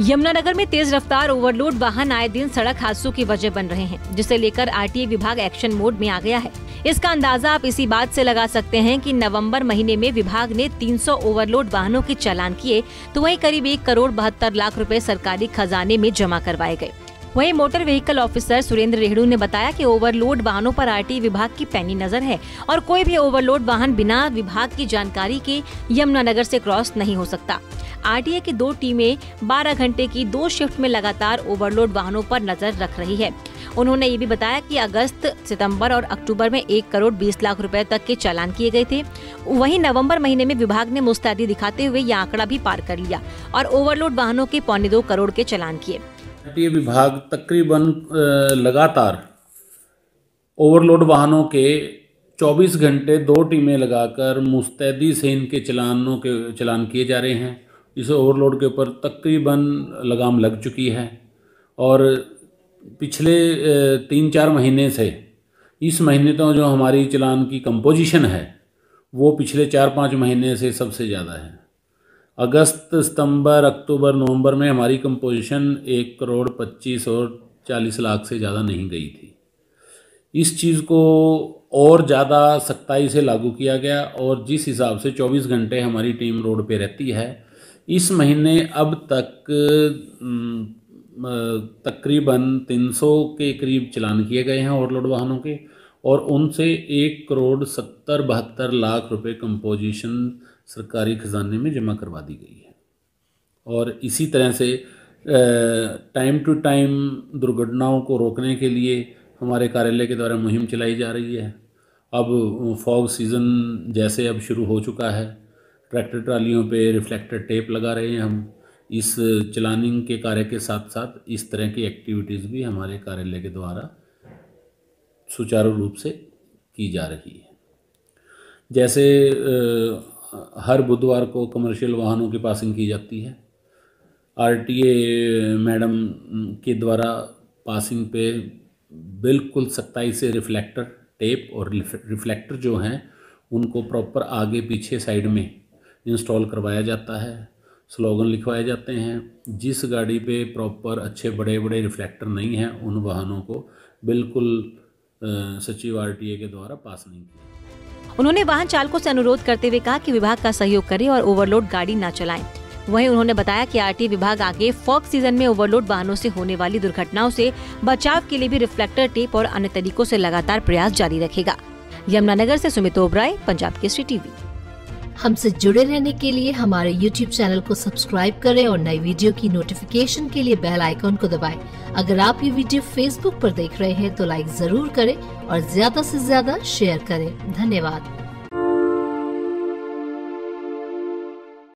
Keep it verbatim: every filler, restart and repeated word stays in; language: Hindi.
यमुनानगर में तेज रफ्तार ओवरलोड वाहन आए दिन सड़क हादसों की वजह बन रहे हैं, जिसे लेकर आरटीए विभाग एक्शन मोड में आ गया है। इसका अंदाजा आप इसी बात से लगा सकते हैं कि नवंबर महीने में विभाग ने तीन सौ ओवरलोड वाहनों के चालान किए, तो वहीं करीब एक करोड़ बहत्तर लाख रुपए सरकारी खजाने में जमा करवाए गए। वहीं motor vehicle officer Surendra Rehdu ने बताया कि ओवरलोड वाहनों पर आरटीए विभाग की पैनी नजर है और कोई भी ओवरलोड वाहन बिना विभाग की जानकारी के यमुनानगर से क्रॉस नहीं हो सकता। आरटीए की दो टीमें बारह घंटे की दो शिफ्ट में लगातार ओवरलोड वाहनों पर नजर रख रही है। उन्होंने ये भी बताया कि अगस्त, सितंबर और अक्टूबर में एक करोड़ बीस लाख रुपए तक के चालान किए गए थे। वहीं नवंबर महीने में विभाग ने मुस्तैदी दिखाते हुए यह आंकड़ा भी पार कर लिया और ओवरलोड वाहनों के पौने दो करोड़ के चालान किए। आरटीए विभाग तकरीबन लगातार ओवरलोड वाहनों के चौबीस घंटे दो टीमें लगाकर मुस्तैदी से इनके चलानों के चालान किए जा रहे हैं। इस ओवरलोड के ऊपर तकरीबन लगाम लग चुकी है और पिछले तीन चार महीने से इस महीने तो जो हमारी चालान की कंपोजिशन है वो पिछले चार पाँच महीने से सबसे ज़्यादा है। अगस्त, सितंबर, अक्टूबर, नवंबर में हमारी कंपोजिशन एक करोड़ पच्चीस और चालीस लाख से ज़्यादा नहीं गई थी। इस चीज़ को और ज़्यादा सख्ताई से लागू किया गया और जिस हिसाब से चौबीस घंटे हमारी टीम रोड पे रहती है, इस महीने अब तक तकरीबन तीन सौ के करीब चालान किए गए हैं ओवरलोड वाहनों के और उनसे एक करोड़ सत्तर बहत्तर लाख रुपए कंपोजिशन सरकारी खजाने में जमा करवा दी गई है। और इसी तरह से टाइम टू टाइम दुर्घटनाओं को रोकने के लिए हमारे कार्यालय के द्वारा मुहिम चलाई जा रही है। अब फॉग सीज़न जैसे अब शुरू हो चुका है, ट्रैक्टर ट्रालियों पे रिफ्लेक्टर टेप लगा रहे हैं हम। इस चलानिंग के कार्य के साथ साथ इस तरह की एक्टिविटीज़ भी हमारे कार्यालय के द्वारा सुचारू रूप से की जा रही है। जैसे आ, हर बुधवार को कमर्शियल वाहनों की पासिंग की जाती है। आरटीए मैडम के द्वारा पासिंग पे बिल्कुल सख्ताई से रिफ्लेक्टर टेप और रिफ्लेक्टर जो हैं उनको प्रॉपर आगे पीछे साइड में इंस्टॉल करवाया जाता है। स्लोगन लिखवाए जाते हैं। जिस गाड़ी पे प्रॉपर अच्छे बड़े बड़े रिफ्लेक्टर नहीं हैं उन वाहनों को बिल्कुल सचिव आरटीए के द्वारा पास नहीं किया। उन्होंने वाहन चालकों से अनुरोध करते हुए कहा कि विभाग का सहयोग करें और ओवरलोड गाड़ी न चलाएं। वहीं उन्होंने बताया कि आरटीए विभाग आगे फॉग सीजन में ओवरलोड वाहनों से होने वाली दुर्घटनाओं से बचाव के लिए भी रिफ्लेक्टर टेप और अन्य तरीकों से लगातार प्रयास जारी रखेगा। यमुनानगर से सुमित ओबराय, पंजाब केसरी टीवी। हमसे जुड़े रहने के लिए हमारे यूट्यूब चैनल को सब्सक्राइब करें और नई वीडियो की नोटिफिकेशन के लिए बेल आइकॉन को दबाएं। अगर आप ये वीडियो फेसबुक पर देख रहे हैं तो लाइक जरूर करें और ज्यादा से ज्यादा शेयर करें। धन्यवाद।